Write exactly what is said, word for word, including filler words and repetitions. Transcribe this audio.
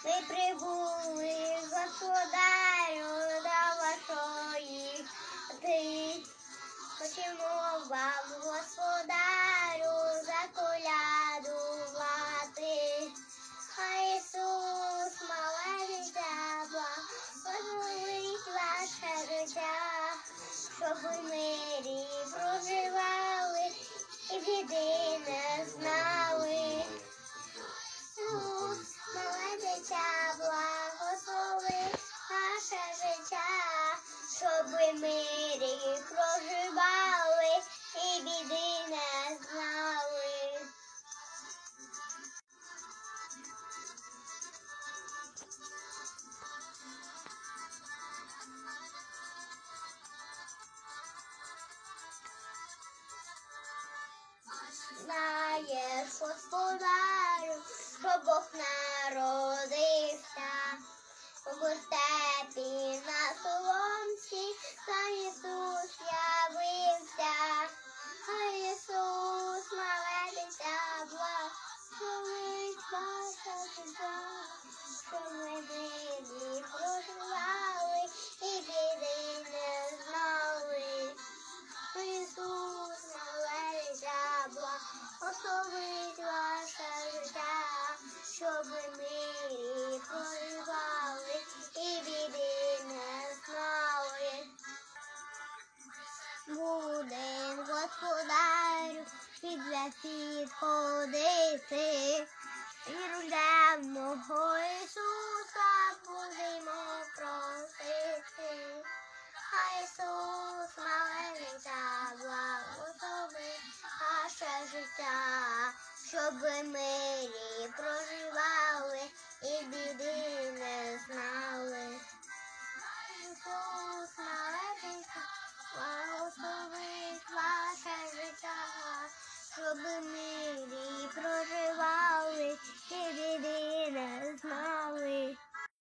Ми прибули, господарю, до вашої хати. Хочемо вам, господарю, заколядувати. Хай Ісус, мале дитя, благословить ваше життя, щоб ви в мирі проживали і біди не знали. Ісус, мале дитя, благословить ваше життя, щоб ви в мирі проживали і біди не знали. Знаєш, господарю, що Бог народився, у вертепі на соломці, сам Ісус явився. А Ісус, мале дитя, благословить ваше життя, щоб ми в мирі проживали і біди не знали. Ісус, мале дитя, благословить ваше життя, щоб ви в мирі проживали і біди не знали. Будем, господарю, під світ ходити, віру мого Ісуса будемо просити. Хай Ісус, мале дитя, благословить ваше життя, щоб ви в мирі проживали і біди не знали. Ісус, мале дитя, благословить ваше життя, щоб ви в мирі